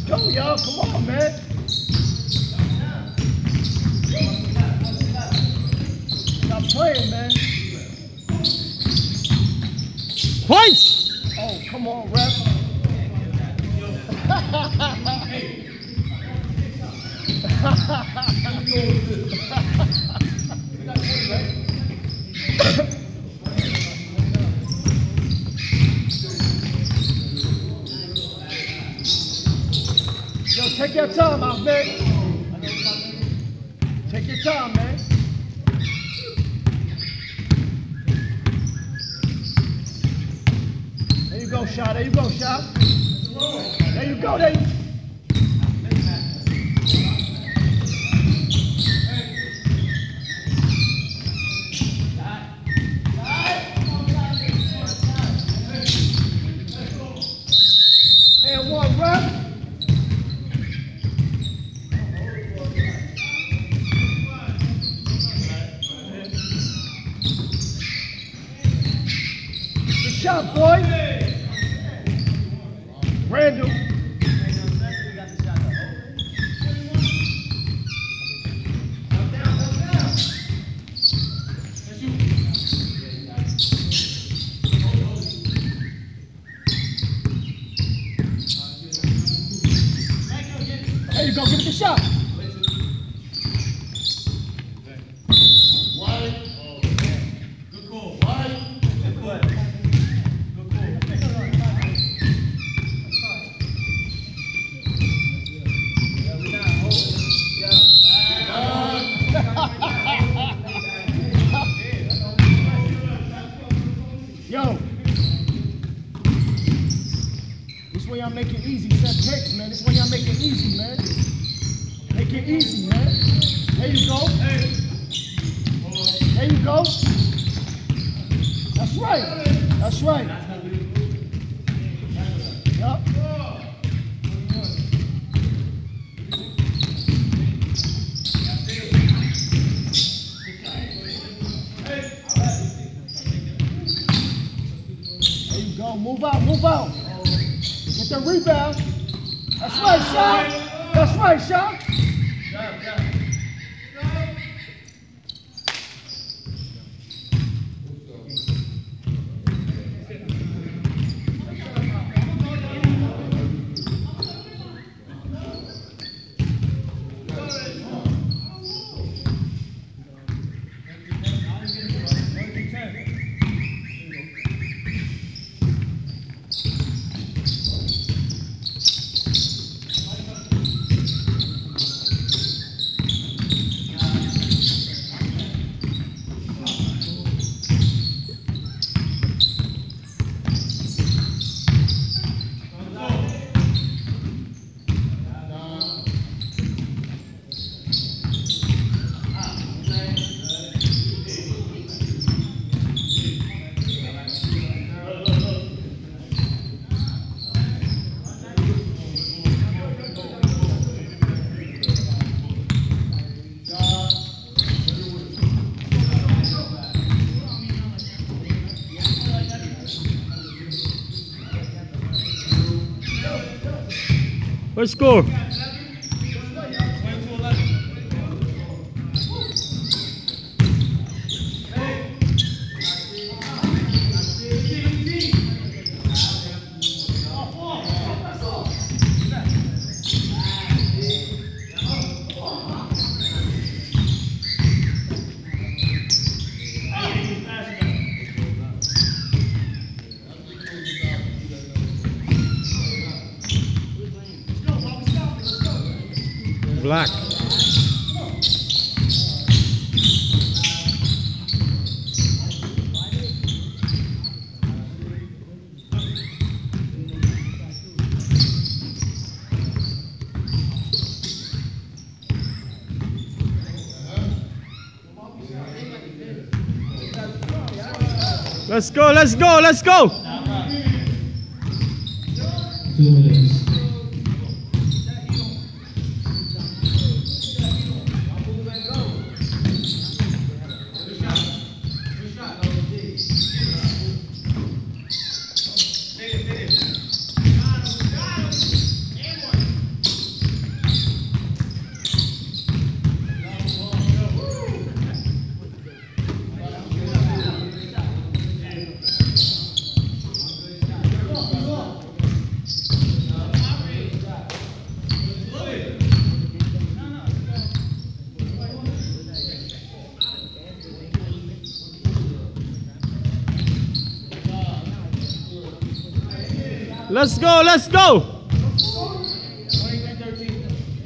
Go, y'all. Come on, man. Stop playing, man. Points! Oh, come on, ref. Yo, take your time out, man. Take your time, man. There you go, Shot. There you go, Shot. There you go, there you go. And one rep. Good shot, boy. Randall. There you go, give it the shot. Good call. Good call. Yo. This way y'all make it easy. Set picks, man. This way y'all make it easy, man. Make it easy, man. There you go. There you go. That's right. That's right. Yup. There you go. Move out, move out. Get the rebound. That's right, Sean. That's right, Sean. What score? Black. Let's go, let's go, let's go! 2 minutes. Let's go, let's go. 23-13.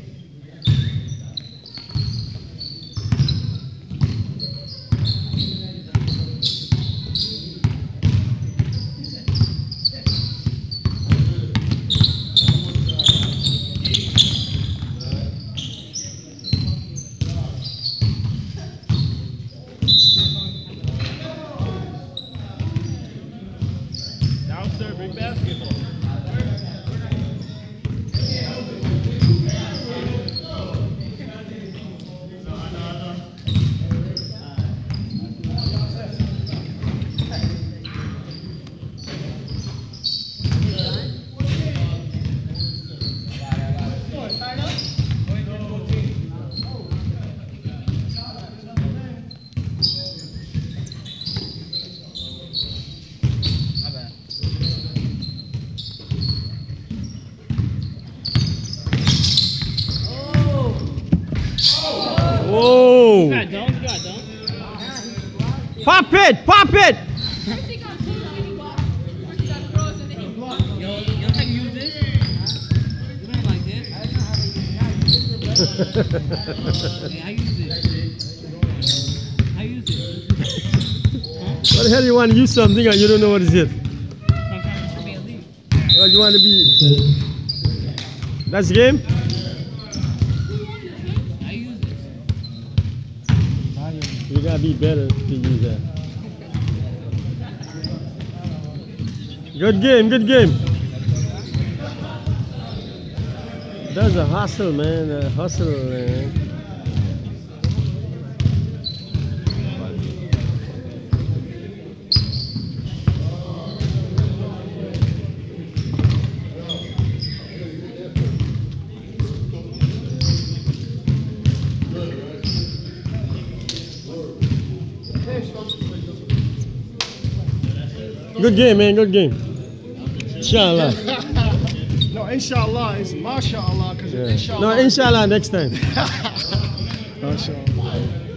Now serving basketball. Whoa. Pop it, pop it. Yo, can you use this? You don't like this? Yeah, I use it. I use it. What the hell you want to use something and you don't know what is it? Sometimes it's me and leave. What you want to be? That's the game? I use it. You gotta be better to use that. Good game, good game. That's a hustle, man. A hustle, man. Good game, man. Good game. Inshallah. No, inshallah, it's mashallah, because Yeah. inshallah. No, inshallah next time. Mashallah.